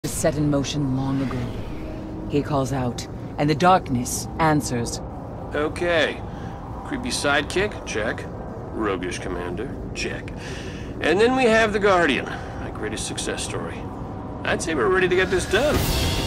is set in motion long ago. He calls out, and the darkness answers. Okay. Creepy sidekick? Check. Roguish commander? Check. And then we have the Guardian, my greatest success story. I'd say we're ready to get this done.